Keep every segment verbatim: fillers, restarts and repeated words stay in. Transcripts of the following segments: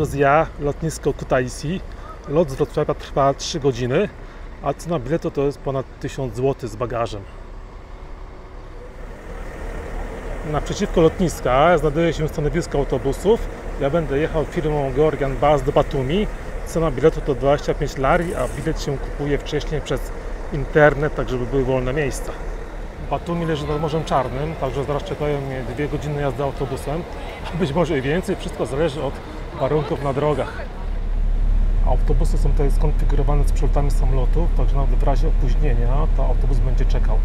Gruzja, lotnisko Kutaisi. Lot z Wrocławia trwa trzy godziny, a cena biletu to jest ponad tysiąc złotych z bagażem. Naprzeciwko lotniska znajduje się stanowisko autobusów. Ja będę jechał firmą Georgian Bus do Batumi. Cena biletu to dwadzieścia pięć lari, a bilet się kupuje wcześniej przez internet, tak żeby były wolne miejsca. Batumi leży nad Morzem Czarnym, także zaraz czekają mnie dwie godziny jazdy autobusem, a być może i więcej. Wszystko zależy od warunków na drogach. Autobusy są tutaj skonfigurowane z przelotami samolotów, także nawet w razie opóźnienia to autobus będzie czekał.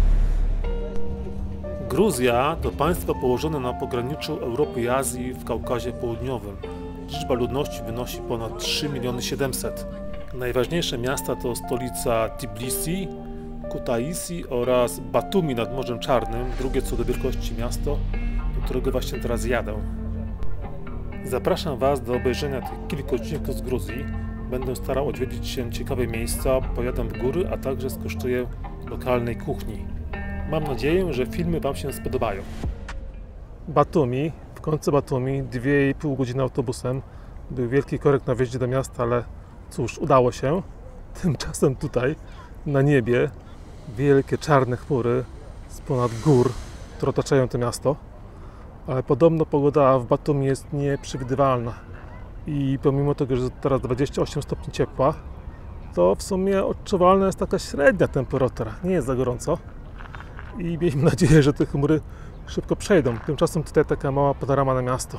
Gruzja to państwo położone na pograniczu Europy i Azji w Kaukazie Południowym. Liczba ludności wynosi ponad trzy miliony siedemset. Najważniejsze miasta to stolica Tbilisi, Kutaisi oraz Batumi nad Morzem Czarnym, drugie co do wielkości miasto, do którego właśnie teraz jadę. Zapraszam Was do obejrzenia tych kilku odcinków z Gruzji. Będę starał odwiedzić się ciekawe miejsca, pojadę w góry, a także skosztuję lokalnej kuchni. Mam nadzieję, że filmy Wam się spodobają. Batumi, w końcu Batumi, dwie i pół godziny autobusem. Był wielki korek na wjeździe do miasta, ale cóż, udało się. Tymczasem tutaj, na niebie, wielkie czarne chmury z ponad gór, które otaczają to miasto. Ale podobno pogoda w Batumi jest nieprzewidywalna. I pomimo tego, że teraz dwadzieścia osiem stopni ciepła, to w sumie odczuwalna jest taka średnia temperatura. Nie jest za gorąco. I miejmy nadzieję, że te chmury szybko przejdą. Tymczasem tutaj taka mała panorama na miasto.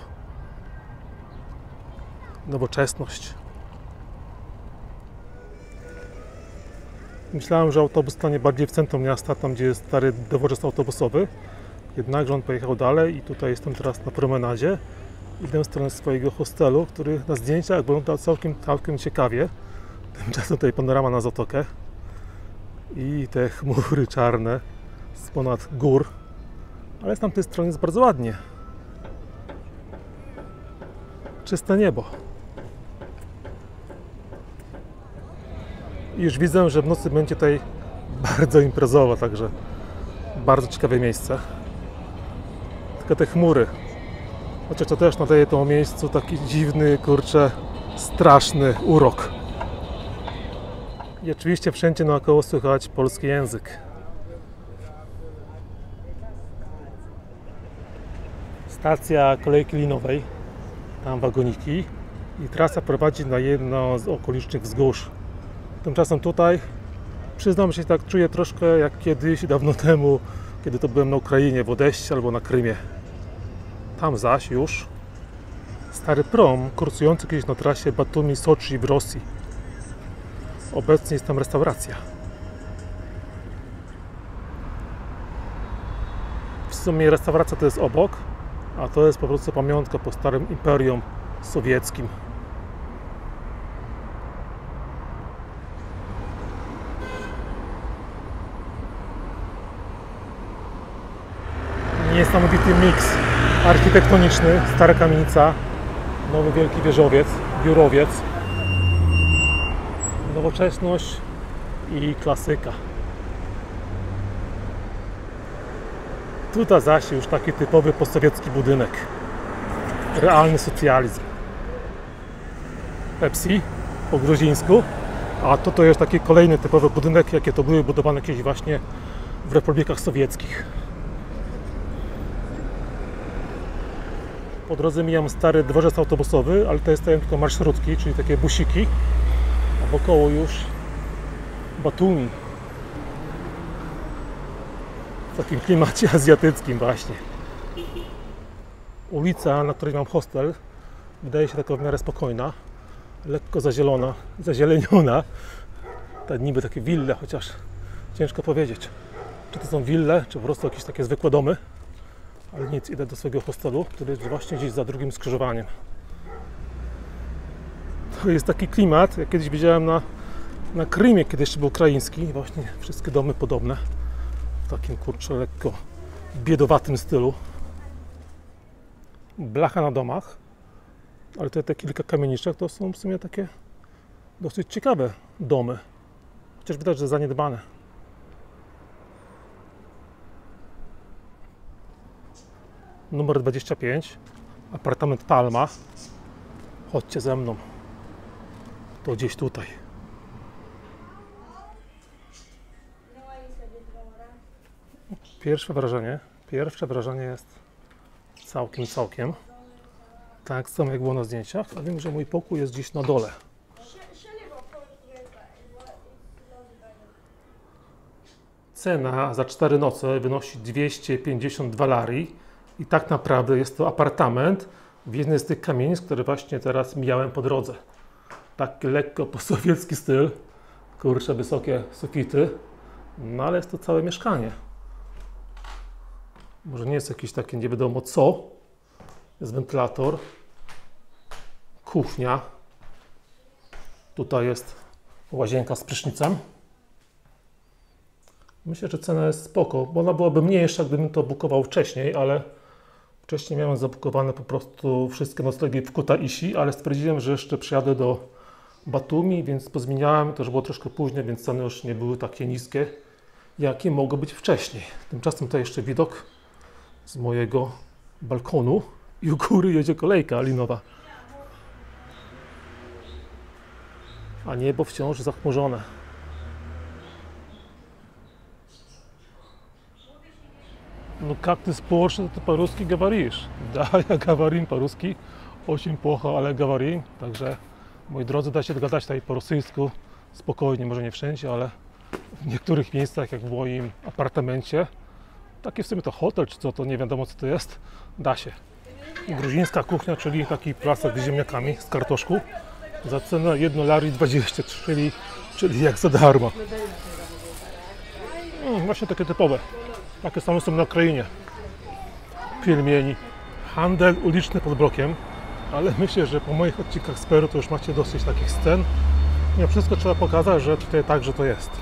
Nowoczesność. Myślałem, że autobus stanie bardziej w centrum miasta, tam gdzie jest stary dworzec autobusowy. Jednakże on pojechał dalej i tutaj jestem teraz na promenadzie. Idę w stronę swojego hostelu, który na zdjęciach wygląda całkiem, całkiem ciekawie. Tymczasem tutaj panorama na zatokę. I te chmury czarne z ponad gór. Ale z tamtej strony jest bardzo ładnie. Czyste niebo. I już widzę, że w nocy będzie tutaj bardzo imprezowo, także bardzo ciekawe miejsce. Tylko te chmury. Chociaż to też nadaje temu miejscu taki dziwny, kurczę, straszny urok. I oczywiście wszędzie naokoło słychać polski język. Stacja kolejki linowej, tam wagoniki i trasa prowadzi na jedno z okolicznych wzgórz. Tymczasem tutaj, przyznam się, tak czuję troszkę jak kiedyś, dawno temu, kiedy to byłem na Ukrainie, w Odeście albo na Krymie. Tam zaś już stary prom kursujący kiedyś na trasie Batumi-Soczi w Rosji. Obecnie jest tam restauracja. W sumie restauracja to jest obok, a to jest po prostu pamiątka po starym imperium sowieckim. Niesamowity miks architektoniczny, stara kamienica, nowy wielki wieżowiec, biurowiec, nowoczesność i klasyka. Tutaj zaś już taki typowy postsowiecki budynek, realny socjalizm. Pepsi po gruzińsku, a to to jest taki kolejny typowy budynek, jakie to były budowane kiedyś właśnie w republikach sowieckich. Po drodze mijam stary dworzec autobusowy, ale to jest tylko marszrutki, czyli takie busiki, a wokoło już Batumi. W takim klimacie azjatyckim właśnie. Ulica, na której mam hostel, wydaje się taka w miarę spokojna, lekko zazielona, zazieleniona. Tak niby takie wille, chociaż ciężko powiedzieć, czy to są wille, czy po prostu jakieś takie zwykłe domy. Ale nic, idę do swojego hostelu, który jest właśnie gdzieś za drugim skrzyżowaniem. To jest taki klimat, jak kiedyś widziałem na, na Krymie, kiedy jeszcze był ukraiński. Właśnie wszystkie domy podobne. W takim, kurczę, lekko biedowatym stylu. Blacha na domach. Ale te, te kilka kamieniczek to są w sumie takie dosyć ciekawe domy. Chociaż widać, że zaniedbane. Numer dwadzieścia pięć, apartament Palma, Chodźcie ze mną. To gdzieś tutaj. Pierwsze wrażenie, pierwsze wrażenie jest całkiem, całkiem tak samo jak było na zdjęciach, a wiem, że mój pokój jest gdzieś na dole. Cena za cztery noce wynosi dwieście pięćdziesiąt dwa lari i tak naprawdę jest to apartament w jednej z tych kamienic, które właśnie teraz mijałem po drodze. Taki lekko posowiecki styl, kurczę, wysokie sufity, no ale jest to całe mieszkanie. Może nie jest jakieś takie nie wiadomo co. Jest wentylator, kuchnia, tutaj jest łazienka z prysznicem. Myślę, że cena jest spoko, bo ona byłaby mniejsza, gdybym to bukował wcześniej, ale wcześniej miałem zabukowane po prostu wszystkie noclegi w Kutaisi, ale stwierdziłem, że jeszcze przyjadę do Batumi, więc pozmieniałem, to już było troszkę później, więc ceny już nie były takie niskie, jakie mogły być wcześniej. Tymczasem to jeszcze widok z mojego balkonu i u góry jedzie kolejka linowa. A niebo wciąż zachmurzone. Ну как ты споришь, ты по-русски говоришь? Да, я говорим по-русски, очень плохо, ale говорим. Także, moi drodzy, da się dogadać tutaj po rosyjsku spokojnie, może nie wszędzie, ale w niektórych miejscach, jak w moim apartamencie, taki w sumie to hotel, czy co, to nie wiadomo co to jest, da się. Gruzińska kuchnia, czyli taki placek z ziemniakami, z kartoszku, za cenę jedno lari dwadzieścia, czyli, czyli jak za darmo. Mm, właśnie takie typowe. Takie same są na Ukrainie. Pilmieni. Handel uliczny pod blokiem, ale myślę, że po moich odcinkach z Peru to już macie dosyć takich scen. Nie wszystko trzeba pokazać, że tutaj także to jest.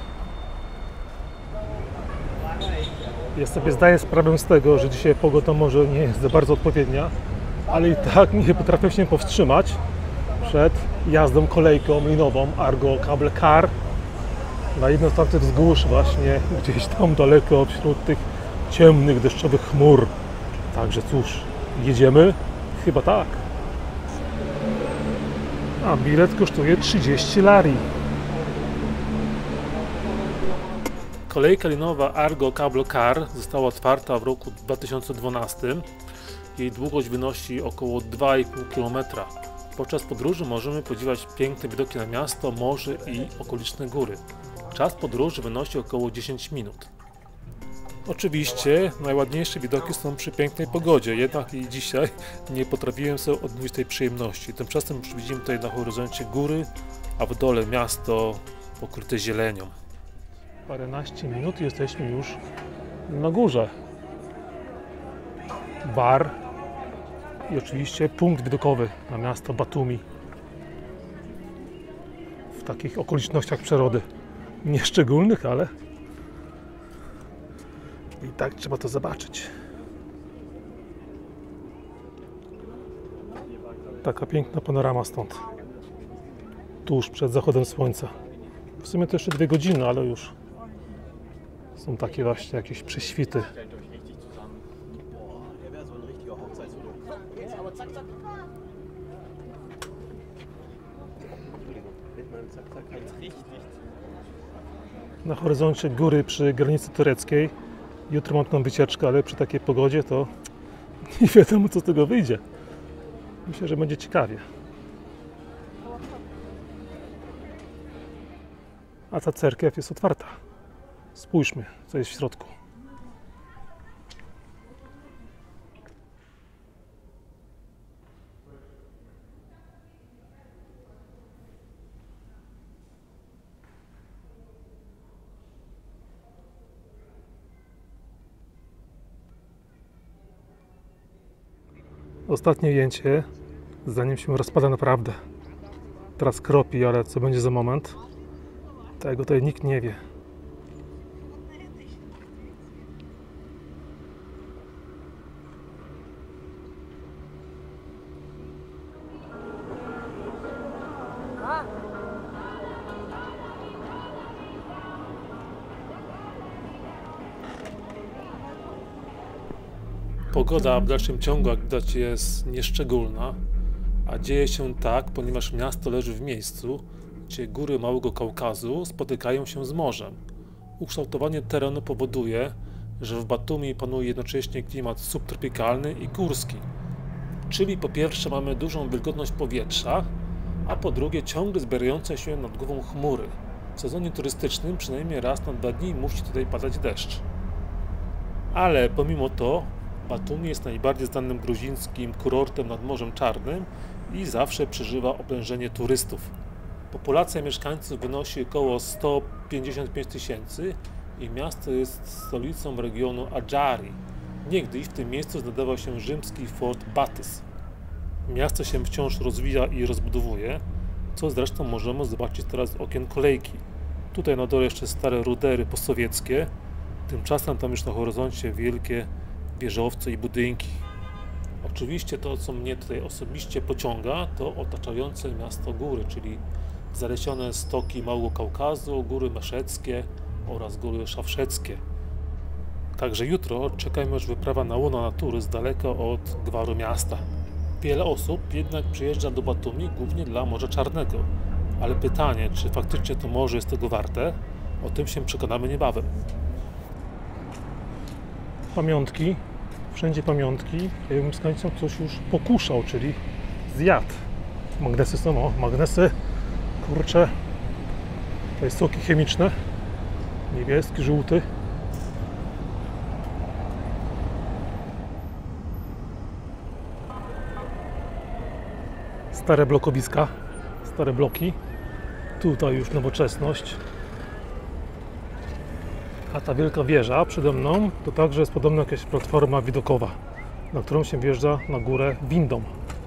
Ja sobie zdaję sprawę z tego, że dzisiaj pogoda może nie jest za bardzo odpowiednia, ale i tak nie potrafię się powstrzymać przed jazdą kolejką linową Argo Cable Car na jedno z tamtych wzgórz właśnie gdzieś tam daleko wśród tych ciemnych, deszczowych chmur. Także cóż, jedziemy? Chyba tak. A bilet kosztuje trzydzieści lari. Kolejka linowa Argo Cable Car została otwarta w roku dwa tysiące dwunastym. Jej długość wynosi około dwa i pół kilometra. Podczas podróży możemy podziwiać piękne widoki na miasto, morze i okoliczne góry. Czas podróży wynosi około dziesięć minut. Oczywiście najładniejsze widoki są przy pięknej pogodzie, jednak i dzisiaj nie potrafiłem sobie odmówić tej przyjemności. Tymczasem już widzimy tutaj na horyzoncie góry, a w dole miasto pokryte zielenią. Paręnaście minut i jesteśmy już na górze. Bar i oczywiście punkt widokowy na miasto Batumi. W takich okolicznościach przyrody. Nieszczególnych, ale i tak trzeba to zobaczyć. Taka piękna panorama stąd. Tuż przed zachodem słońca. W sumie to jeszcze dwie godziny, ale już są takie właśnie jakieś prześwity. Na horyzoncie góry przy granicy tureckiej. Jutro mam tam wycieczkę, ale przy takiej pogodzie to nie wiadomo co z tego wyjdzie. Myślę, że będzie ciekawie. A ta cerkiew jest otwarta. Spójrzmy, co jest w środku. Ostatnie ujęcie, zanim się rozpada naprawdę. Teraz kropi, ale co będzie za moment? Tego tutaj nikt nie wie. Pogoda w dalszym ciągu, jak widać, jest nieszczególna, A dzieje się tak, ponieważ miasto leży w miejscu, gdzie góry Małego Kaukazu spotykają się z morzem. Ukształtowanie terenu powoduje, że w Batumi panuje jednocześnie klimat subtropikalny i górski. Czyli po pierwsze mamy dużą wilgotność powietrza, a po drugie ciągle zbierające się nad głową chmury. W sezonie turystycznym przynajmniej raz na dwa dni musi tutaj padać deszcz. Ale pomimo to Batumi jest najbardziej znanym gruzińskim kurortem nad Morzem Czarnym i zawsze przeżywa oblężenie turystów. Populacja mieszkańców wynosi około sto pięćdziesiąt pięć tysięcy i miasto jest stolicą regionu Adżari. Niegdyś w tym miejscu znajdował się rzymski fort Batys. Miasto się wciąż rozwija i rozbudowuje, co zresztą możemy zobaczyć teraz z okien kolejki. Tutaj na dole jeszcze stare rudery postsowieckie, tymczasem tam już na horyzoncie wielkie wieżowce i budynki. Oczywiście to, co mnie tutaj osobiście pociąga, to otaczające miasto góry, czyli zalesione stoki Małego Kaukazu, góry Meszeckie oraz góry Szawszeckie. Także jutro czeka mnie już wyprawa na łono natury z daleka od gwaru miasta. Wiele osób jednak przyjeżdża do Batumi głównie dla Morza Czarnego, ale pytanie, czy faktycznie to morze jest tego warte, o tym się przekonamy niebawem. Pamiątki, wszędzie pamiątki, ja bym z chęcią coś już pokuszał, czyli zjadł. Magnesy są, o, magnesy, kurcze, tutaj soki chemiczne, niebieski, żółty. Stare blokowiska, stare bloki, tutaj już nowoczesność. A ta wielka wieża przede mną to także jest podobno jakaś platforma widokowa, na którą się wjeżdża na górę windą.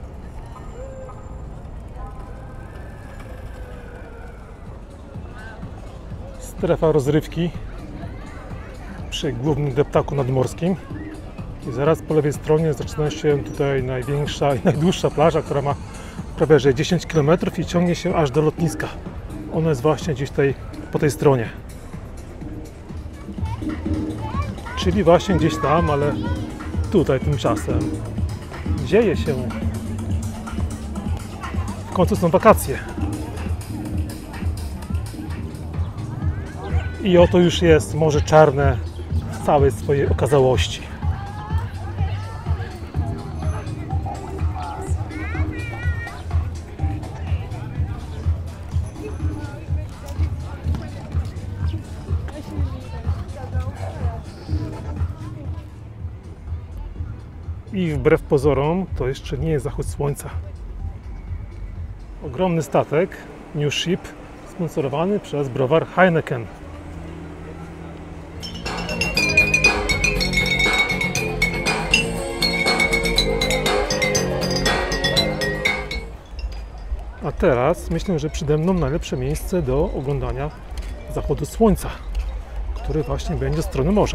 Strefa rozrywki przy głównym deptaku nadmorskim. I zaraz po lewej stronie zaczyna się tutaj największa i najdłuższa plaża, która ma prawie że dziesięć kilometrów i ciągnie się aż do lotniska. Ona jest właśnie gdzieś tutaj po tej stronie. Czyli właśnie gdzieś tam, ale tutaj tymczasem dzieje się. W końcu są wakacje. I oto już jest Morze Czarne w całej swojej okazałości. I wbrew pozorom to jeszcze nie jest zachód słońca. Ogromny statek, New Ship, sponsorowany przez browar Heineken. A teraz myślę, że przede mną najlepsze miejsce do oglądania zachodu słońca, który właśnie będzie z strony morza.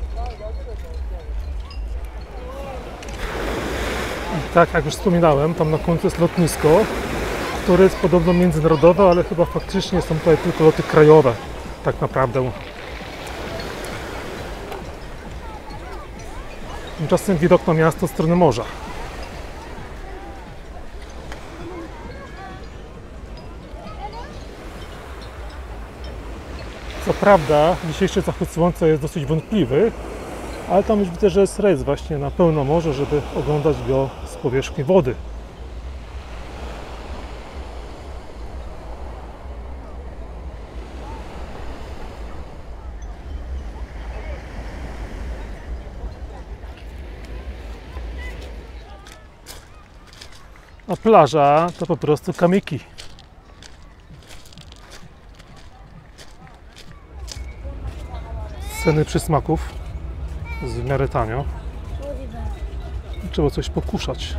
I tak jak już wspominałem, tam na końcu jest lotnisko, które jest podobno międzynarodowe, ale chyba faktycznie są tutaj tylko loty krajowe, tak naprawdę. Tymczasem widok na miasto z strony morza. Co prawda dzisiejszy zachód słońca jest dosyć wątpliwy, ale tam już widzę, że jest rejs właśnie na pełno morze, żeby oglądać go z powierzchni wody. A plaża to po prostu kamyki. Ceny przysmaków jest w miarę tanio. Trzeba coś pokuszać.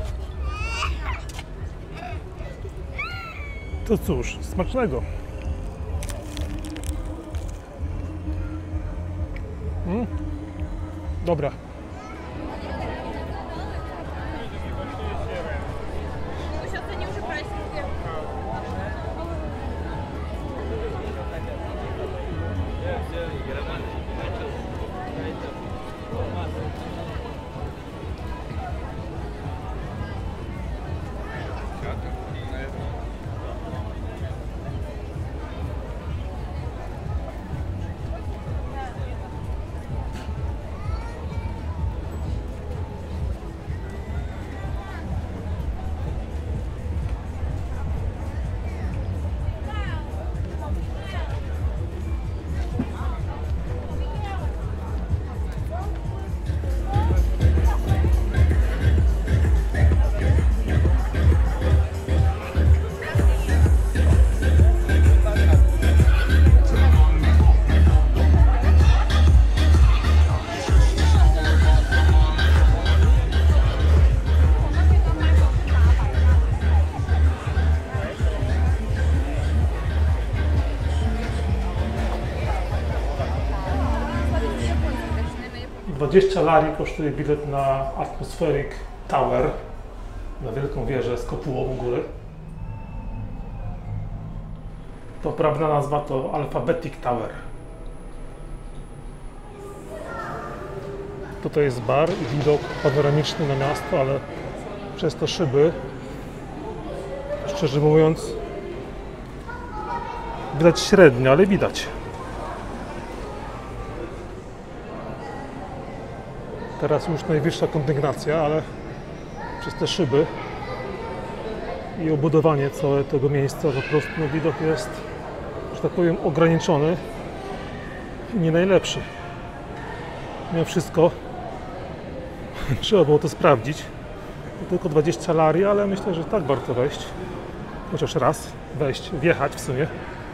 To cóż, smacznego. Mm. Dobra. dwadzieścia lari kosztuje bilet na Atmospheric Tower, na wielką wieżę z kopułą u góry. Poprawna nazwa to Alphabetic Tower. Tutaj jest bar i widok panoramiczny na miasto, ale przez te szyby, szczerze mówiąc, widać średnio, ale widać. Teraz już najwyższa kondygnacja, ale przez te szyby i obudowanie całego tego miejsca po prostu no, widok jest, że tak powiem, ograniczony i nie najlepszy. Mimo wszystko trzeba było to sprawdzić. To tylko dwadzieścia lari, ale myślę, że tak warto wejść. Chociaż raz wejść, wjechać w sumie.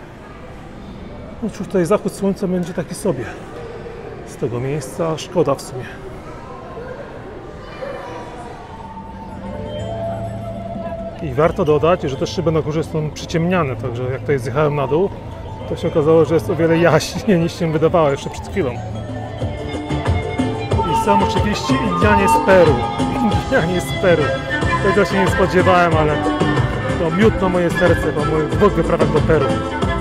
No cóż, tutaj zachód słońca będzie taki sobie. Z tego miejsca szkoda w sumie. I warto dodać, że te szyby na górze są przyciemniane, także jak tutaj zjechałem na dół, to się okazało, że jest o wiele jaśniej niż się wydawało jeszcze przed chwilą. I są oczywiście Indianie z Peru. Indianie z Peru. Tego się nie spodziewałem, ale to miód na moje serce po moich dwóch wyprawach do Peru.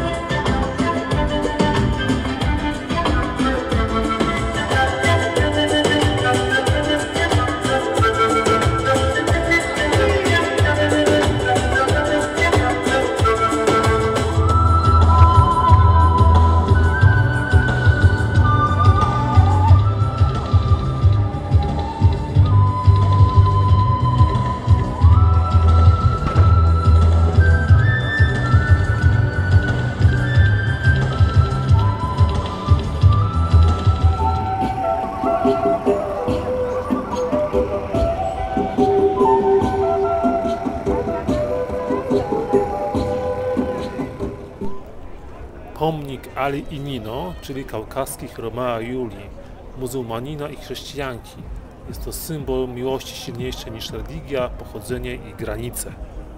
Pomnik Ali i Nino, czyli kaukaskich Romea i Julii, muzułmanina i chrześcijanki. Jest to symbol miłości silniejszej niż religia, pochodzenie i granice.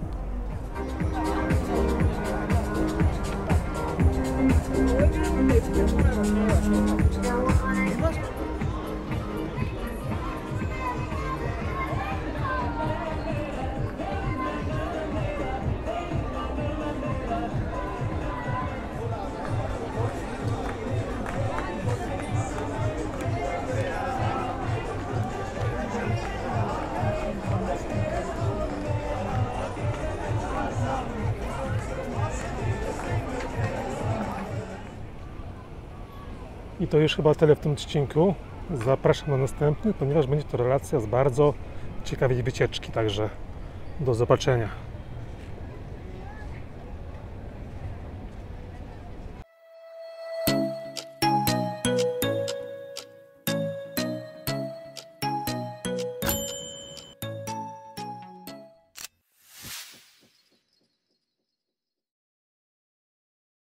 I to już chyba tyle w tym odcinku. Zapraszam na następny, ponieważ będzie to relacja z bardzo ciekawej wycieczki, także do zobaczenia.